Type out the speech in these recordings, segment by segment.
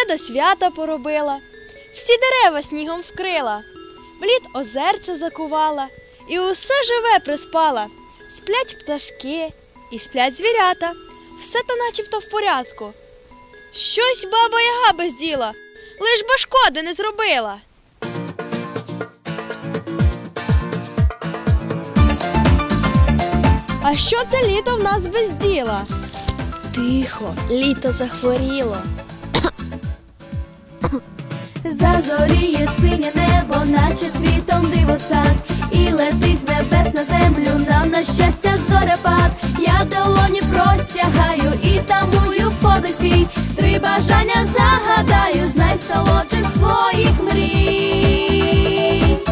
до свята поробила, всі дерева снігом вкрила, в лід озерце закувала, і усе живе приспала. Сплять пташки і сплять звірята, все то начебто в порядку. Щось баба Яга без діла, лиш би шкоди не зробила. А що це літо в нас без діла? Тихо, літо захворіло. Зазоріє синє небо, наче світом дивосад, і летить з небес на землю нам на щастя зорепад. Я долоні простягаю і тамую подих свій, 3 бажання загадаю з найсолодших своїх мрій.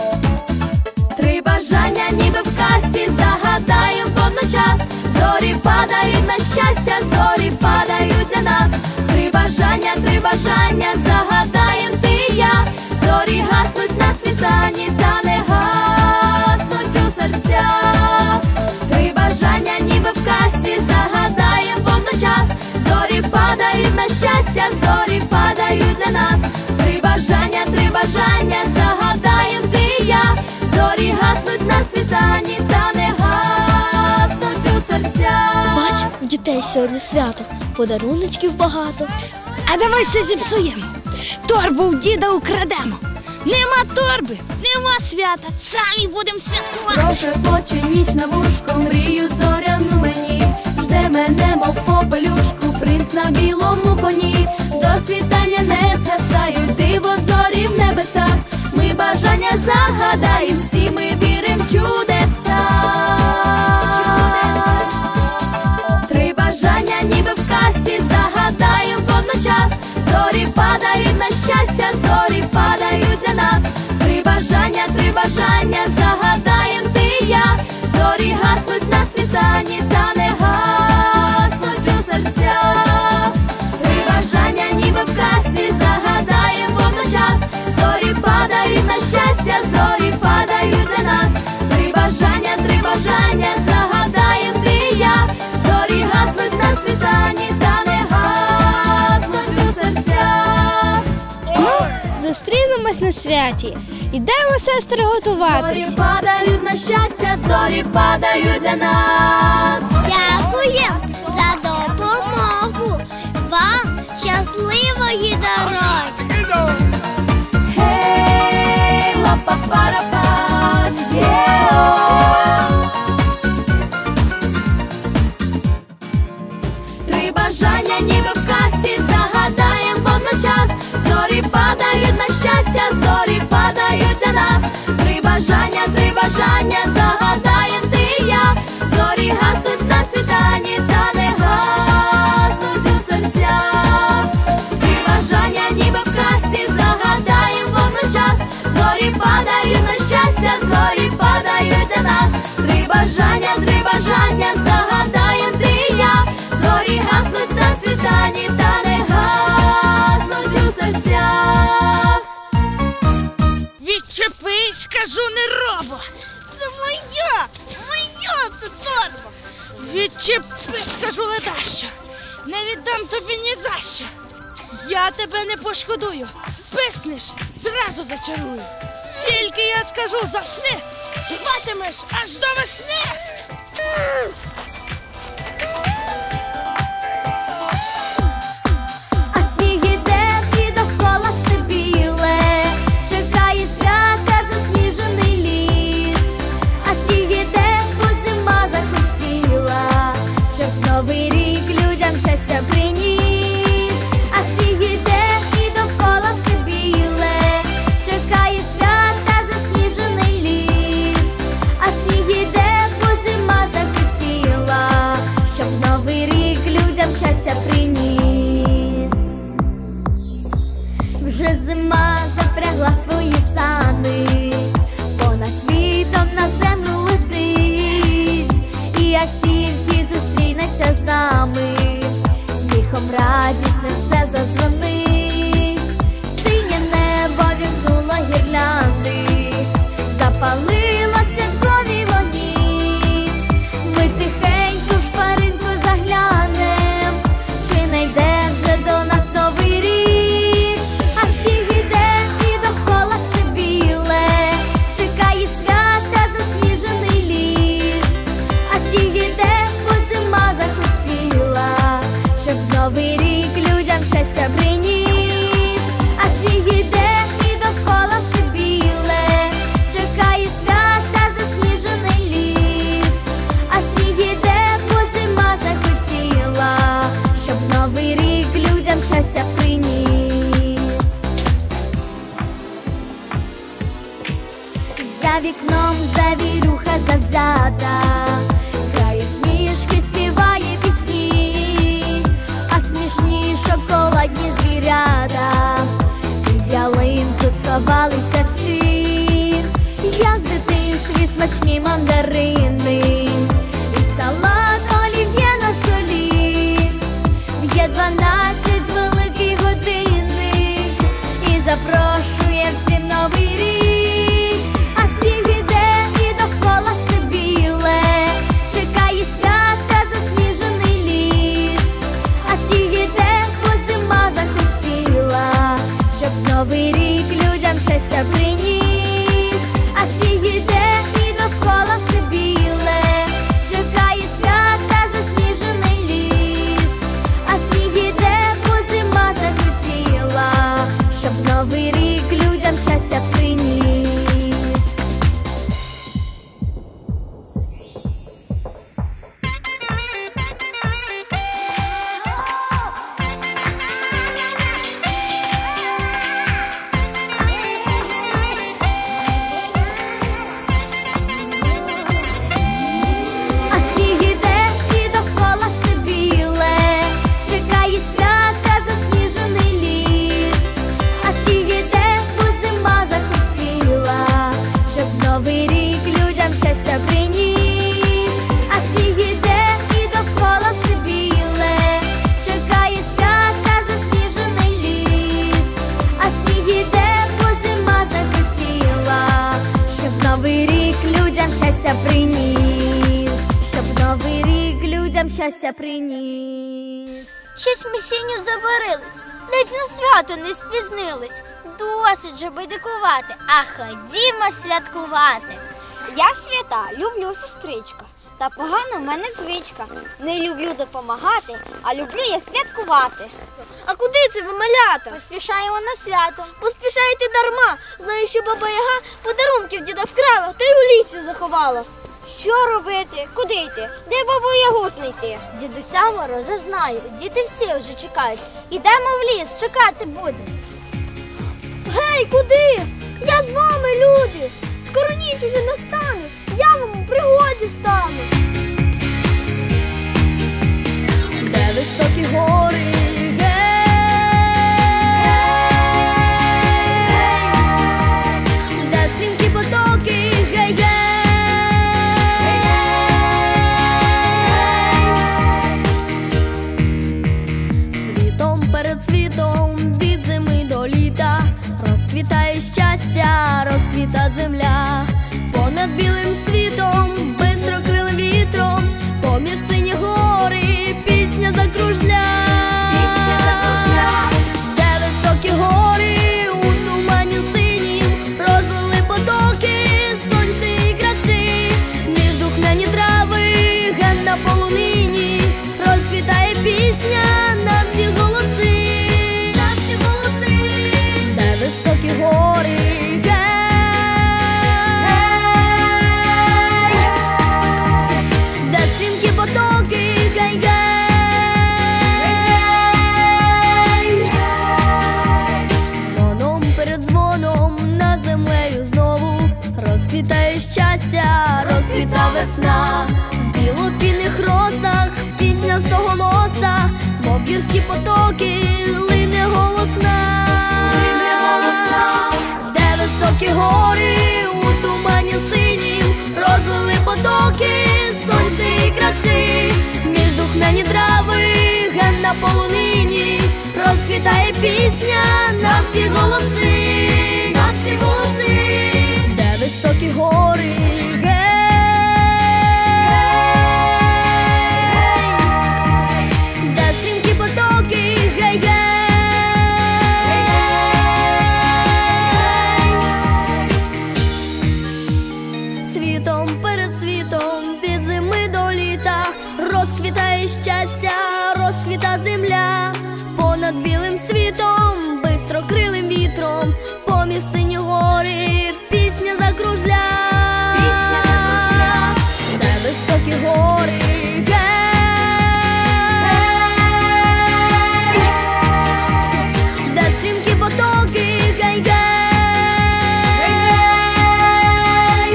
3 бажання ніби в казці загадаю водночас, зорі падають на щастя, зорі падають для нас. 3 бажання загадаєм ти і я, зорі гаснуть на світанні та не гаснуть у серцях. 3 бажання ніби в казці загадаєм водночас, зорі падають на щастя, зорі падають для нас. 3 бажання загадаєм ти і я, зорі гаснуть на світанні та не гаснуть у серцях. Бач, в дітей сьогодні свято, подаруночків багато. А давай все зіпсуємо, торбу в діда украдемо. Нема торби, нема свята, самі будемо святкувати. Прошепоче ніч на вушку, мрію зоряну мені, жде мене, мов попелюшку, принц на білому коні. До світання не згасають диво зорі в небесах, ми бажання загадаєм, всі ми вірим в чудеса. 3 бажання ніби в казці загадаєм водночас, зорі падають на щастя, зорі падають для нас. 3 бажання загадаєм ти і я, зорі гаснуть на світанні та не гаснуть у серцях. 3 бажання ніби в казці загадаєм водночас, зорі падають на щастя, зорі падають для нас. 3 бажання загадаєм ти і я, зорі гаснуть на світанні та не гаснуть у серцях. Зустрінемось на святі, ідемо, сестри, готуватись. Зорі падають на щастя, зорі падають для нас. Дякуємо за допомогу. Вам щасливої дороги. Гей, ла-па-па-ра-па, є-о. 3 бажання ніби в казці загадаєм водночас, зорі падають на щастя, зорі падають для нас. 3 бажання загадаєм ти і я, зорі гаснуть на світанні та не гаснуть у серцях. 3 бажання ніби в казці загадаєм водночас, зорі падають на щастя, зорі падають для нас. 3 бажання загадаєм ти і я, зорі гаснуть на світанні та не гаснуть у серцях. Відчепись, кажу, не робо. Це моя це торба. Відчепись, кажу, ледащо. Не віддам тобі ні за що. Я тебе не пошкодую. Пискнеш, зразу зачарую. Тільки я скажу, засни, спатимеш аж до весни. А сніг іде і довкола все біле, чекає свята засніжений ліс. А сніг іде, бо зима захотіла, щоб новий рік людям щастя приніс. А сніг іде і довкола все біле, чекає свята засніжений ліс. А сніг іде, бо зима захотіла, щоб новий рік людям щастя приніс. Вже зима запрягла свої сани, понад світом на землю летить. І як тільки зустрінеться з нами, сміхом радісним все задзвонить. Синє небо вімкнуло гірлянди, запалило святкові вогні. Ми тихенько в шпаринку заглянем, чи не йде вже до нас новий рік. За вікном завірюха завзята, грає сніжки, співає пісні, а смішні шоколадні звірята під ялинку сховалися всі, як в дитинстві смачні мандарини і салат олів'є на столі. Є 12 великий годинник і запрошує в дім новий рік. А сніг іде і довкола все біле, чекає свята засніжений ліс. А сніг іде, бо зима захотіла, щоб новий рік людям щастя приніс. А сніг іде і довкола все біле, чекає свята засніжений ліс. А сніг іде, бо зима захотіла, щоб новий рік людям щастя приніс. А сніг іде і довкола все біле, чекає свята засніжений ліс. А сніг іде, бо зима захотіла, щоб новий рік людям щастя приніс. А сніг іде і довкола все біле, чекає свята засніжений ліс. А сніг іде, бо зима захотіла, щоб новий рік людям щастя приніс. Щоб новий рік людям щастя приніс. Щось ми сіню заварились, десь на свято не спізнились. Досить же байдикувати, а ходімо святкувати. Я свята люблю, сестричка, та погана в мене звичка. Не люблю допомагати, а люблю я святкувати. А куди це ви, малята? Поспішаємо на свято. Поспішаєте дарма. Знаю, що баба Яга подарунків діда вкрала, та й у лісі заховала. Що робити? Куди йти? Де бабу Ягу знайти? Дідуся Мороза знаю, діти всі вже чекають. Ідемо в ліс, шукати буде. Гей, куди? Я з вами, люди! Скоро ніч уже настане, я вам у пригоді стану. Де високі гори, де стрімкі потоки, світом перед світом, від зими до літа, розквітає щастя, розквіта земля. Понад білим світом, бистрокрилим вітром, поміж сині гори пісня закружля. Де високі гори, у тумані синім, розлили потоки сонця і краси. Між духмяні трави, ген на полонині, розквітає пісня на всі голоси. На всі голоси. Де високі гори, де стрімкі потоки, дзвоном перед дзвоном над землею знову розквітає щастя, розквіта весна. В білопінних росах пісня стоголоса, мов гірські потоки, лине голосна. Де високі гори, у тумані синім, розлили потоки сонця і краси. Між духмяні трави, ген на полонині, розквітає пісня на всі голоси. На всі голоси. Де високі гори, де стрімкі потоки, світом перед світом, від зими до літа, розквітає щастя, розквіта земля. Понад білим світом, бистрокрилим вітром, поміж сині гори пісня закружля. Де високі гори, де стрімкі потоки,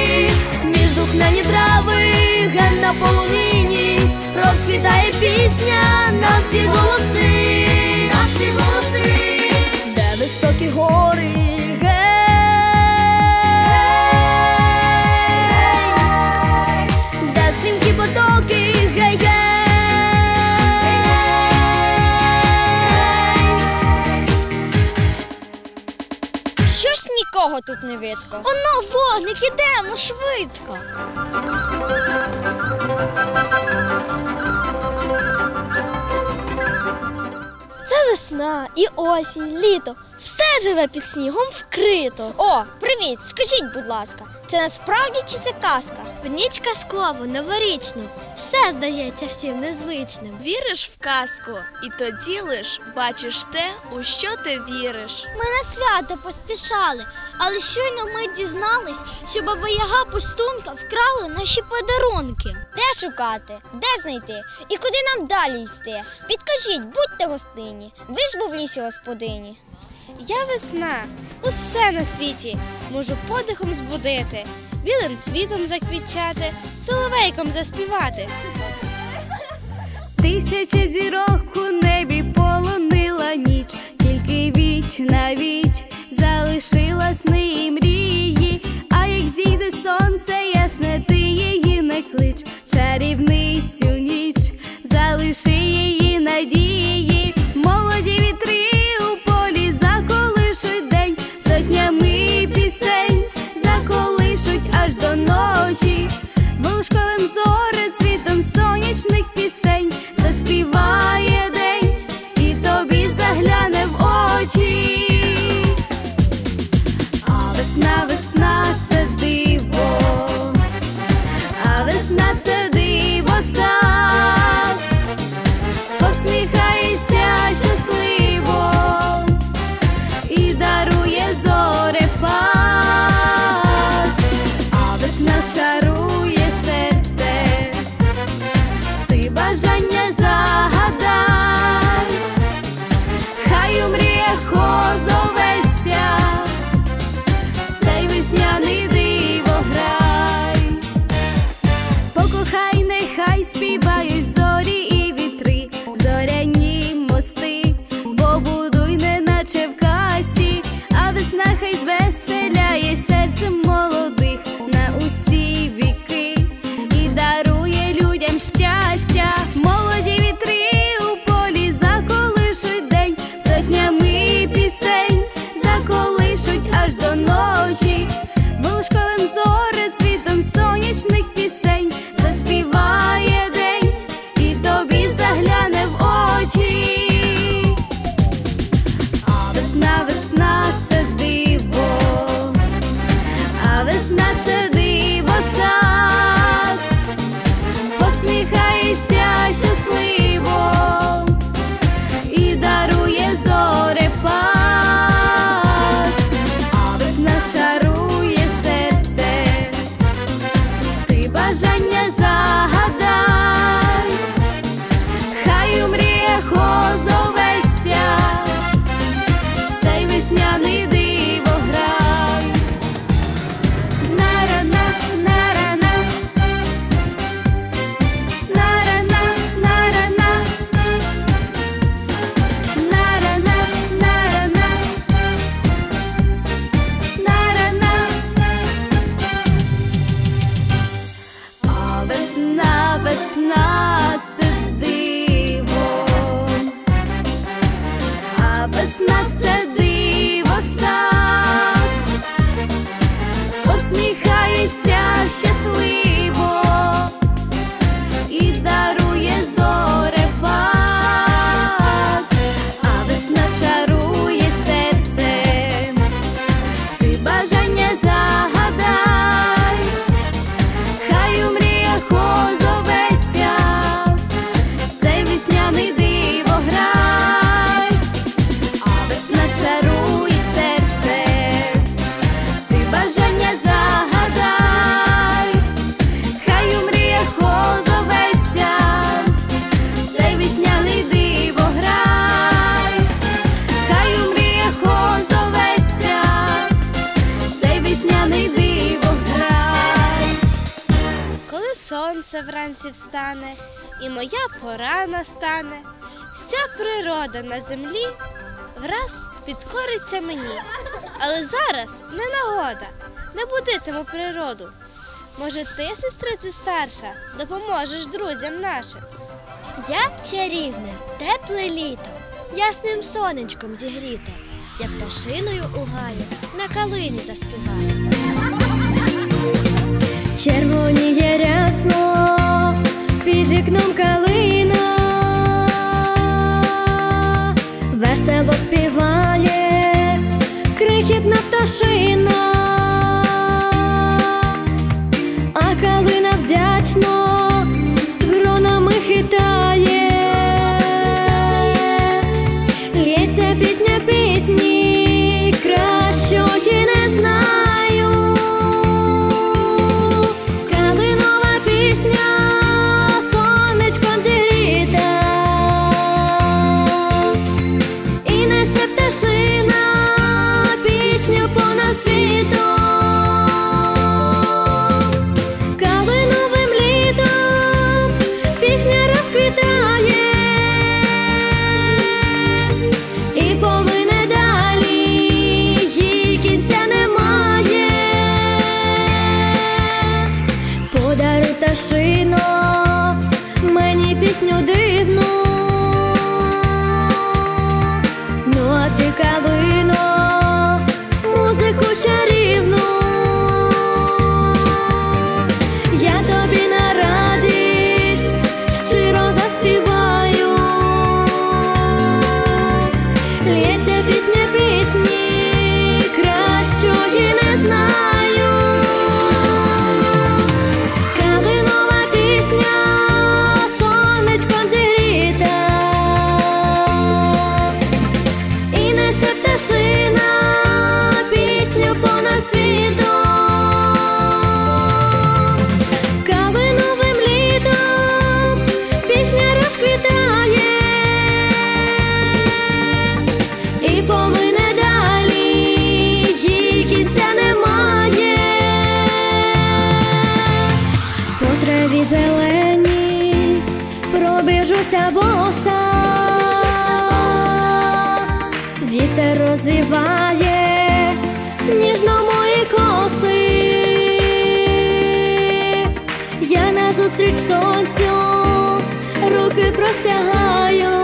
між духмяні трави, ген на полонині, розквітає пісня на всі голоси, на всі голоси, де високі гори, де стрімкі потоки, гей-гей. Щось нікого тут не видко. Оно, вогник, ідемо швидко. Це весна і осінь, літо. Все живе під снігом вкрито. О, привіт, скажіть, будь ласка, це насправді чи це казка? Ніч казкову, новорічну. Все здається всім незвичним. Віриш в казку, і тоді лиш бачиш те, у що ти віриш. Ми на свято поспішали, але щойно ми дізнались, що Баба Яга пустунка вкрали наші подарунки. Де шукати? Де знайти? І куди нам далі йти? Підкажіть, будьте гостинні. Ви ж був в лісі господині. Я весна, усе на світі можу подихом збудити, білим цвітом заквітчати, соловейком заспівати. Тисяча зірок у небі полонила ніч, тільки віч на віч залишила сни і мрії. А як зійде сонце ясне, ти її не клич, чарівницю ніч, залиши її надії. Молоді вітри у полі заколишуть день, сотнями пісень заколишуть аж до ночі. Волошковим зорецвітом сонячних пісень заспіває день і тобі загляне в очі. А весна, весна – це диво, а весна – це диво сад, посміхається щасливо і дарує зорепад. А весна чарує серце, ти бажання загадай, хай у мріях озоветься цей весняний дивограй. Покохай, нехай співають зорі і вітри, зоряні мости побудуй, неначе в казці. А весна хай звеселяє серце молодих на усі віки і дарує людям щастя. Молоді вітри у полі заколишуть день, сотнями пісень заколишуть аж до ночі. Волошковим зорецвітом сонячних пісень заспіває день і тобі загляне в очі. А весна, весна – це диво, а весна – це диво сад, посміхається щасливо і дарує зорепад. А весна чарує серце, ти бажання загадай, хай у мріях озоветься цей весняний дивограй. На-ра-на, на-ра-на, на-ра-на, на-ра-на, на-ра-на, на-ра-на, на-ра-на. А весна, весна – це диво, а весна – це диво сад, посміхається щасливо і дарує зорепад. А весна чарує серце, ти бажання загадай, хай у мріях озоветься цей весняний дивограй. А весна чарує серце, ти бажання загадай, сонце вранці встане, і моя пора настане. Вся природа на землі враз підкориться мені. Але зараз не нагода, не будитиму природу. Може, ти, сестрице старша, допоможеш друзям нашим? Я чарівне, тепле літо, ясним сонечком зігріте. Я пташиною у гаю на калині заспіваю. Червоніє рясно, під вікном калина, весело співає крихітна пташина, а калина вдячно гронами хитає. Лється пісня пісні, кращої не знаю. Калинова пісня сонечком зігріта, і несе пташина пісню понад світом. Калиновим літом пісня розквітає і полине далі, їй кінця немає. Подаруй, пташино, мені пісню дивну, ну а ти, калино, музику чарівну. Я тобі на радість щиро заспіваю. Лється пісня пісні, кращої не знаю. Калинова пісня сонечком зігріта, і несе пташина пісню понад світом. Калиновим літом пісня розквітає і полине далі, їй кінця немає. По траві зеленій пробіжуся боса, вітер розвіває ніжно мої коси. Я назустріч сонцю руки простягаю.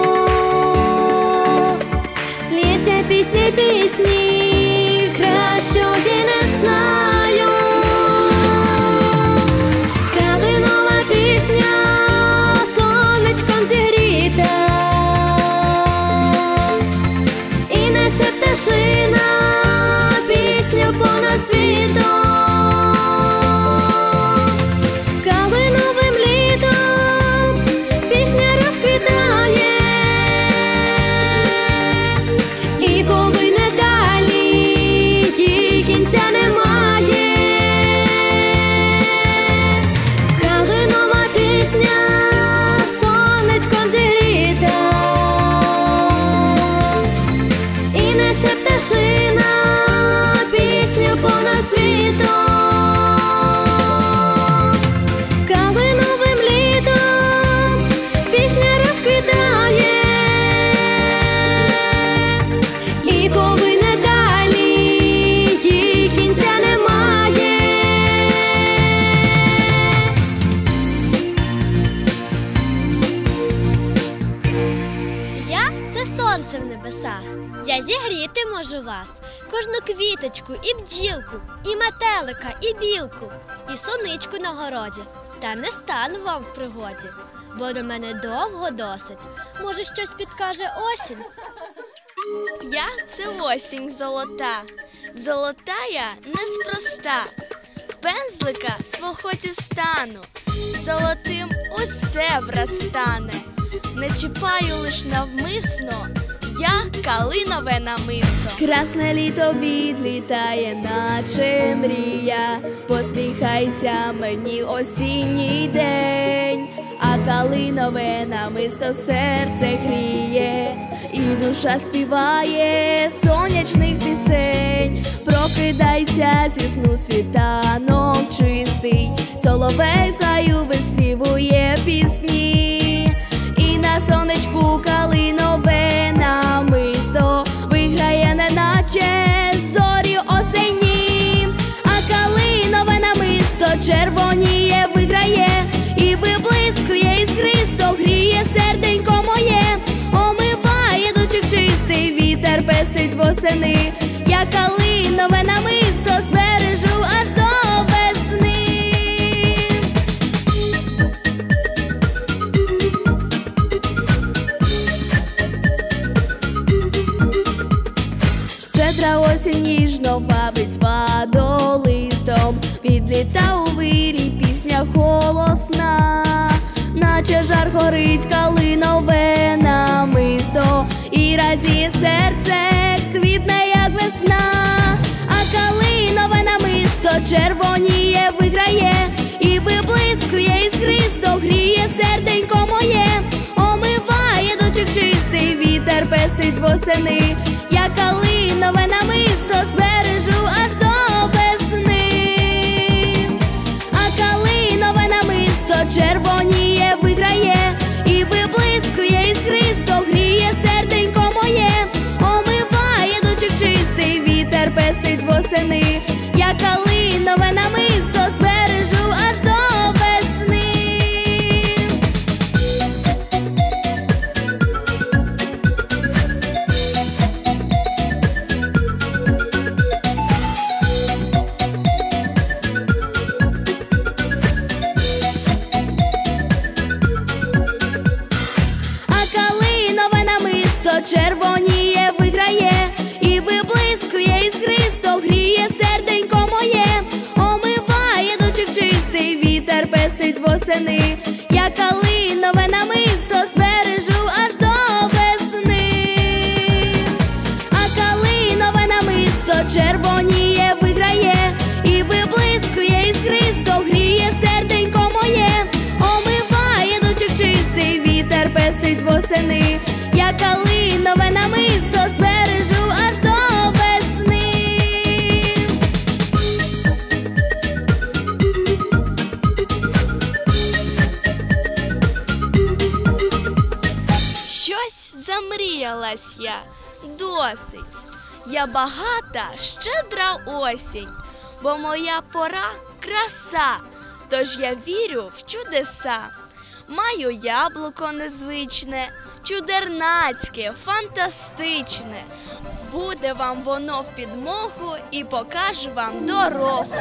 Лється пісні пісні, кращої не знаю. Калинова пісня сонечком зігріта, і несе пташина пісню понад світом. Калиновим літом пісня розквітає і полине далі, їй кінця немає. Калинова пісня сонечком зігріта, і несе пташина пісню понад світом. Калиновим літом пісня розквітає і полине далі, їй кінця немає. Я – це сонце в небесах. Я зігріти можу вас, кожну квіточку і бджілку, і метелика, і білку, і соничку на городі. Та не стану вам в пригоді, бо до мене довго досить. Може, щось підкаже осінь? Я – це осінь золота, золота я неспроста. Пензлика свого дістану, золотим усе врастане. Не чіпаю лиш навмисно, я калинове намисто. Красне літо відлітає, наче мрія, посміхається мені осінній день, а калинове намисто серце гріє, і душа співає сонячних пісень. Про прокидається зі сну світанок чистий, соловей в гаю виспівує пісні, і на сонечку калинове намисто виграє, неначе зорі осені, а калинове намисто червоніє, виграє і виблискує іскристо, гріє серденько моє, омиває дочок чистий, вітер пестить восени. Я калинове намисто збережу аж до весни. Щедра осінь ніжно вабить спадолистом, відліта у вирій пісня голосна, наче жар горить калинове намисто, і радіє серце, квітне як весна, а калинове намисто червоніє, виграє і виблискує іскристо, гріє серденько моє, омиває дочок чистий, вітер пестить восени. Я калинове намисто збережу аж до весни, а калинове намисто червоніє, виграє і виблискує іскристо, гріє серденько моє, омиває дочок чистий, вітер пестить восени. Я калинове намисто збережу аж до весни. Червоніє, виграє і виблискує іскристо, гріє серденько моє, омиває дочок чистий, вітер пестить восени. Я калинове намисто збережу аж до весни, а калинове намисто червоніє, виграє і виблискує іскристо, гріє серденько моє, омиває дочок чистий, вітер пестить восени. Я калинове намисто збережу аж до весни. Щось замріялась я, досить. Я багата, щедра осінь, бо моя пора краса, тож я вірю в чудеса. Маю яблуко незвичне, чудернацьке, фантастичне. Буде вам воно в підмогу і покаже вам дорогу.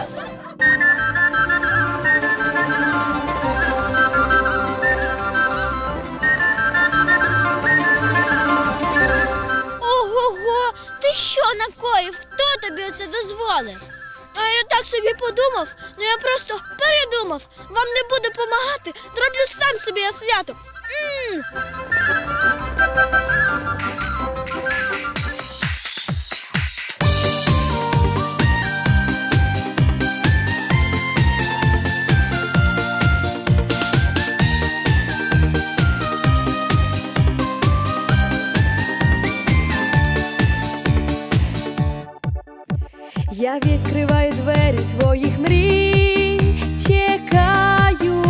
Ого-го, ти що накоїв? Хто тобі це дозволив? А я так собі подумав, я просто передумав. Вам не буду помагати, зроблю сам собі я свято. Я відкриваю двері своїх мрій, чекаю.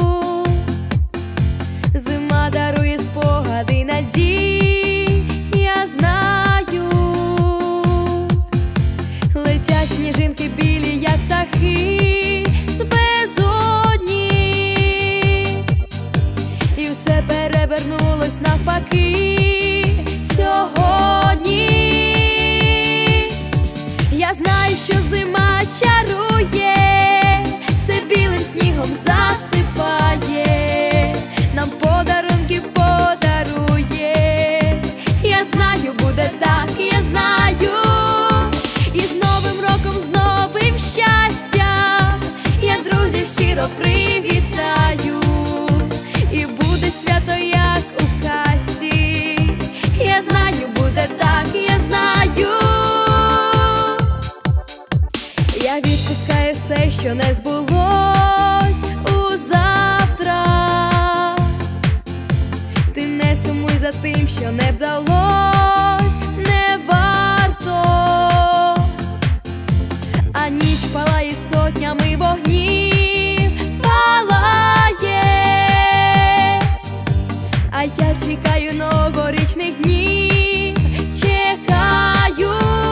Зима дарує спогади, надії, я знаю. Летять сніжинки білі, як птахи з безодні, і все перевернулось навпаки сьогодні. Я знаю, що зима чарує, все білим снігом засипає, нам подарунки подарує. Я знаю, буде так, я знаю. І з Новим роком, з новим щастям я друзів щиро привітаю. І буде свято, як у казці. Я знаю, буде так, я знаю. Я відпускаю все, що не збулось у завтра. Ти не сумуй за тим, що не вдалось, не варто. новорічних днів чекаю.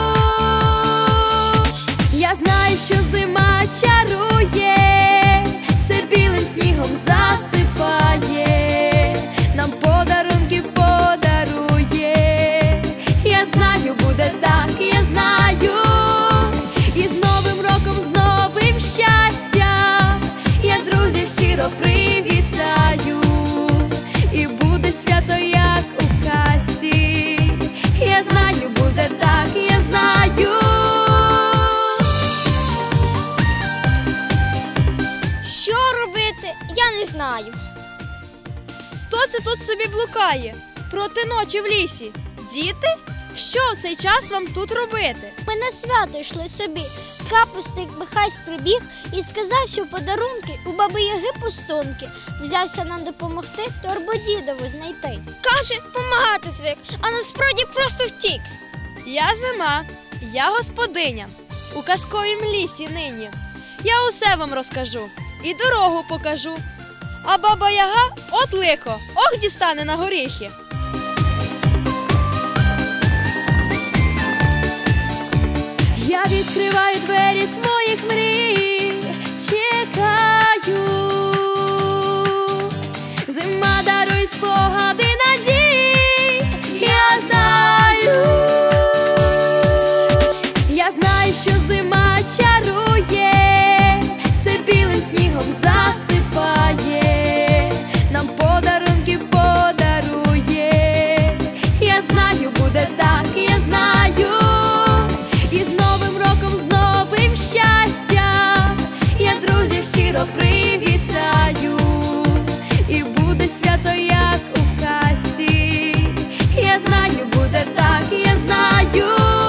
Я знаю, що зима чарує, все білим снігом засипає, нам подарунки подарує. Я знаю, буде так, я знаю. І з Новим роком, з новим щастям я друзів щиро привітаю. І буде свято, як у казці. Я знаю, буде так, я знаю. Що робити, я не знаю. Хто це тут собі блукає? Проти ночі в лісі. Діти? Що в цей час вам тут робити? Ми на свято йшли собі. Капустник Михась прибіг і сказав, що подарунки у баби Яги пустунки. Взявся нам допомогти торбу дідову знайти. Каже, помагати звик, а насправді просто втік. Я зима, я господиня. У казковім лісі нині. Я усе вам розкажу і дорогу покажу. А баба Яга от лихо, ох дістане на горіхи. Я відкриваю двері своїх мрій, чекаю. Зима дарує спогади надій, я знаю. Я знаю, що зима чарує, все білим снігом засипає, нам подарунки подарує. Я знаю, буде так, я знаю. І з Новим роком, з новим щастям я друзів щиро привітаю. І буде свято, як у казці. Я знаю, буде так, я знаю.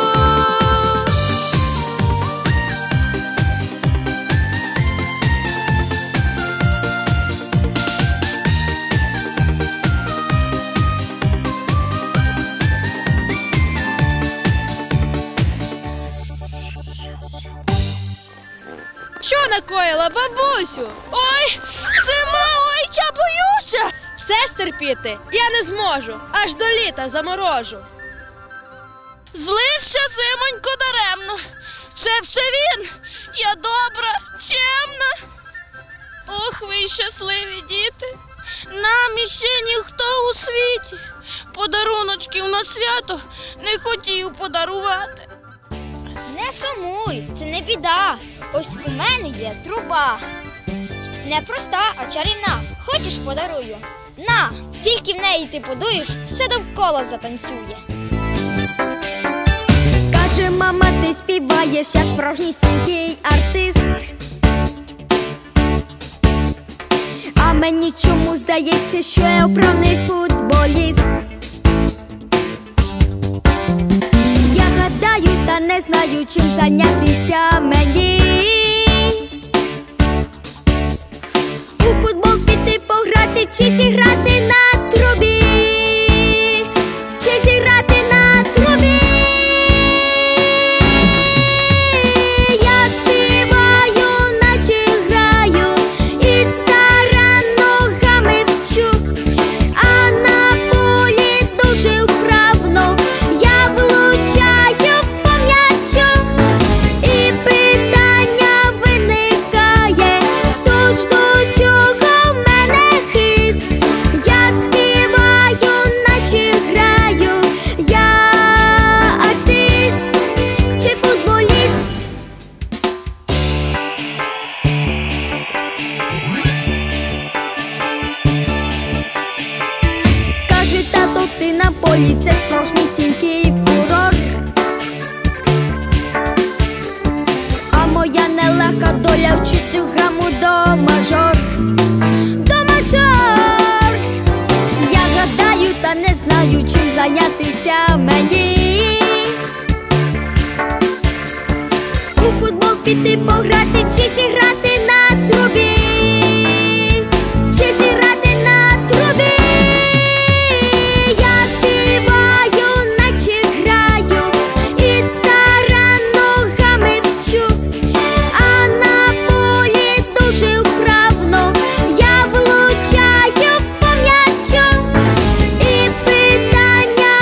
Що накоїла, бабусю? Ой, зима, ой, я боюся. Це стерпіти я не зможу, аж до літа заморожу. Злишся, зимонько, даремно. Це все він. Я добра, чемна. Ох, ви щасливі діти. Нам іще ніхто у світі подаруночків на свято не хотів подарувати. Не сумуй, це не біда. Ось у мене є труба. Не проста, а чарівна. Хочеш, подарую? На, тільки в неї ти подуєш, все довкола затанцює. Каже, мама, ти співаєш, як справжнісінький артист. А мені чому здається, що я оправний футболіст. Я гадаю, та не знаю, чим зайнятися мені. У футбол піти пограти чи зіграти на трубі. Чи зіграти на трубі. Я співаю, наче граю, і старанно ногами вчу, а на полі дуже вправно я влучаю по м'ячу. І питання виникає, тож до чого в мене хист? Я співаю, наче граю, я артист чи футболіст. Каже, тато, ти на полі, це справжнісінький фурор. А моя нелегка доля вчити гаму до мажор. До мажор. Я гадаю, та не знаю, чим зайнятися мені. У футбол піти пограти чи зіграти на трубі. Чи зіграти на трубі. Я співаю, наче граю, і старанно ногами вчу, а на полі дуже вправно я влучаю по м'ячу. І питання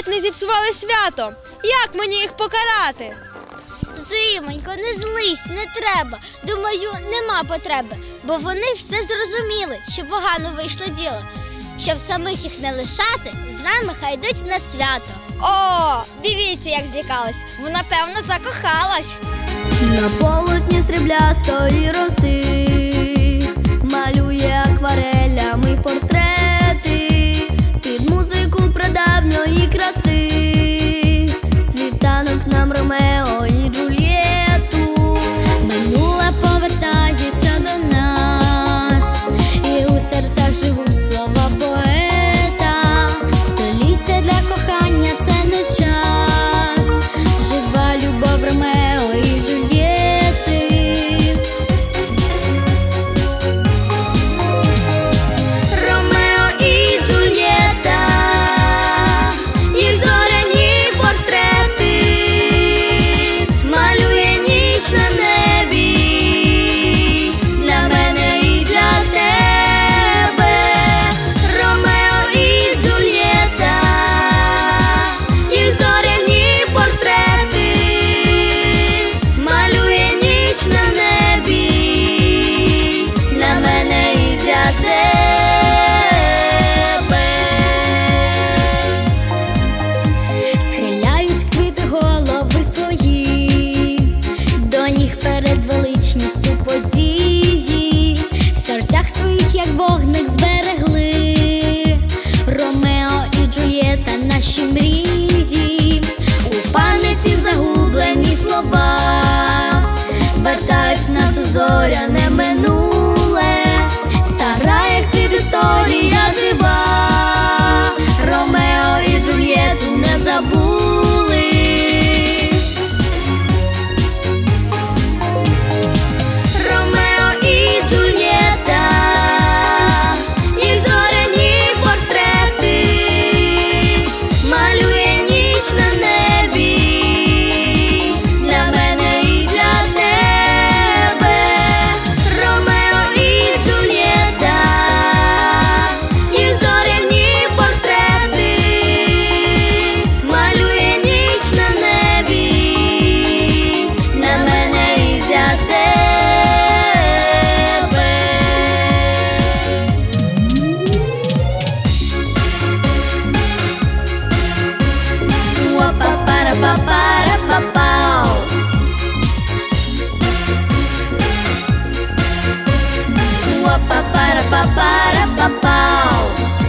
не зіпсували свято. Як мені їх покарати? Зимонько, не злись, не треба. Думаю, нема потреби, бо вони все зрозуміли, що погано вийшло діло. Щоб самих їх не лишати, з нами хай йдуть на свято. О, дивіться, як злякалась. Вона, певно, закохалась. На полотні сріблястої роси малює акварелями портрети під музику прадавньої краси. Світанок нам Ромео і Джульєту. Минуле повертається до нас, і у серцях живуть слова поета. Століття для кохання — це не час. Жива любов Ромео і Джульєти. Ромео і Джульєта, їх зоряні портрети малює ніч на небі для мене і для тебе. Ромео і Джульєта, їх зоряні портрети малює ніч на небі для мене і для тебе. Схиляють квіти голови свої до ніг перед величністю події. В серцях своїх, як вогник, зберегли Ромео і Джульєта наші мрії. У пам'яті загублені слова вертають нас у зоряне минуле. Стара, як світ, історія жива. Ромео і Джульєту не забули. Ромео і Джульєта, їх зоряні портрети малює ніч на небі для мене і для тебе. Ромео і Джульєта, їх зоряні портрети малює ніч на небі для мене і для тебе. Уа-па-пара-па-пара-па-пау. Уа-па-пара-па-пара-па-пау.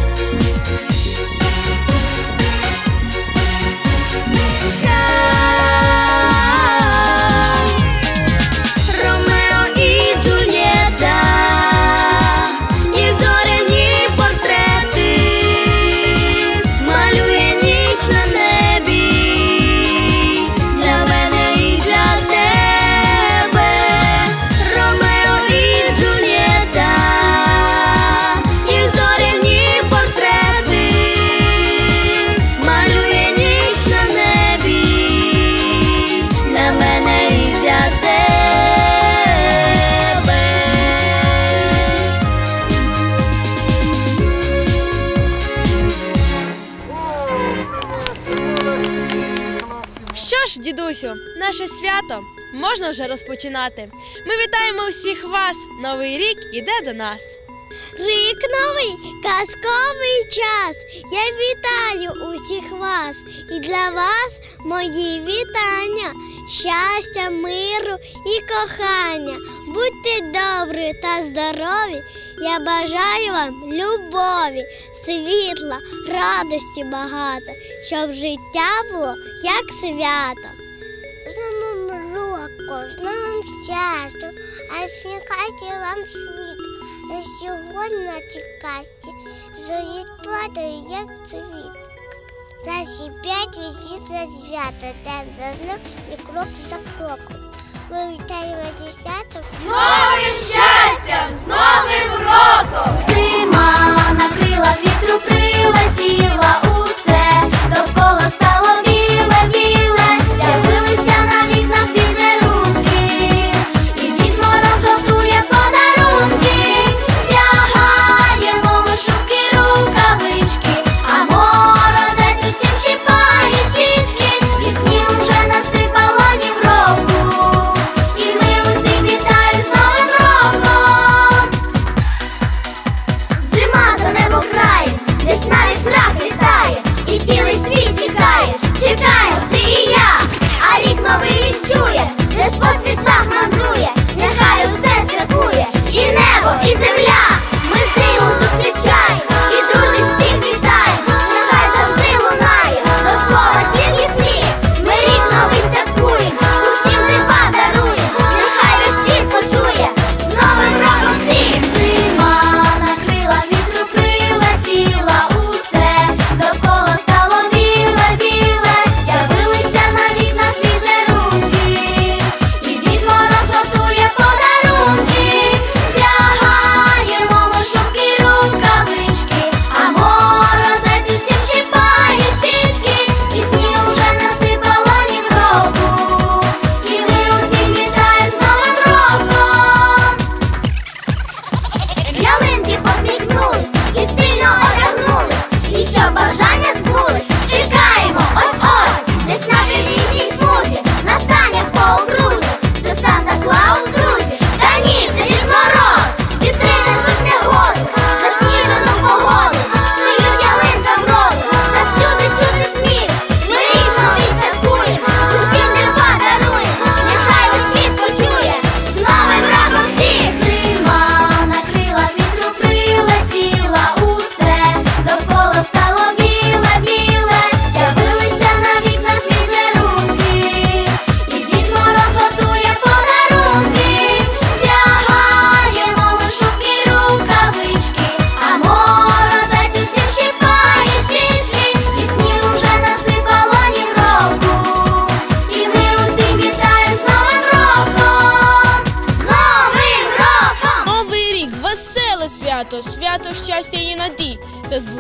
Ромео і Джульєта, їх зоряні портрети малює ніч на небі для мене і для тебе. Ромео і Джульєта, їх зоряні портрети малює ніч на небі для мене і для тебе. Що ж, дідусю, наше свято можна вже розпочинати. Ми вітаємо всіх вас. Новий рік іде до нас. Рік новий, казковий час. Я вітаю усіх вас. І для вас мої вітання. Щастя, миру і кохання. Будьте добрі та здорові. Я бажаю вам любові, світла, радості багато, щоб життя було як свято. З Новим роком, з новим щастям, а нехай вам світ. На сьогодні на цій касті зорі падає, як цвіт. Наші 5 візит на свято, день за днем і крок за кроком. Ми вітаємо зі святом. З новим щастям, з Новим роком! Зима накрила, вітру прилетіла, усе довкола стало біле-біле, з'явилися на вікнах візерунки, і Дід Мороз готує подарунки, вдягаємо ми шубки, рукавички, а морозець усім щіпає.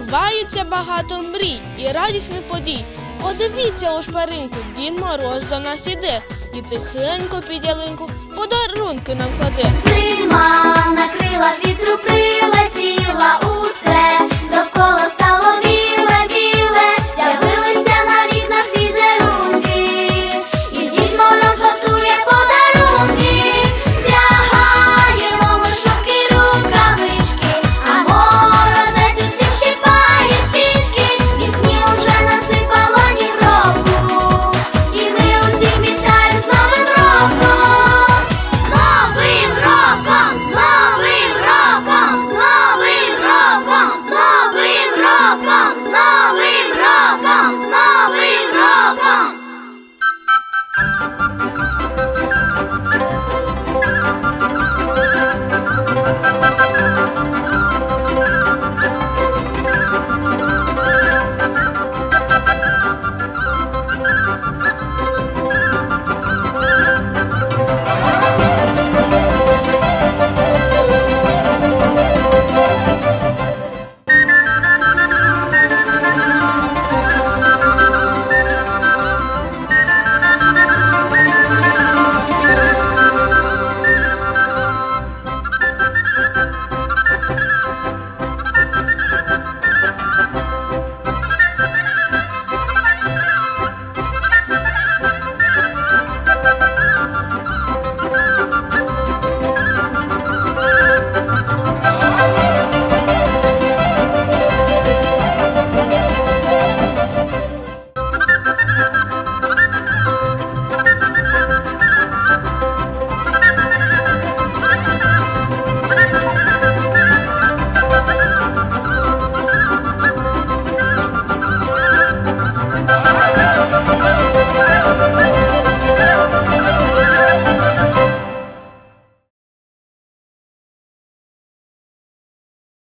збуваються багато мрій і радісних подій. Подивіться у шпаринку, Дід Мороз до нас іде, і тихенько під ялинку подарунки нам кладе. Зима накрила, вітру прилетіла, усе довкола стало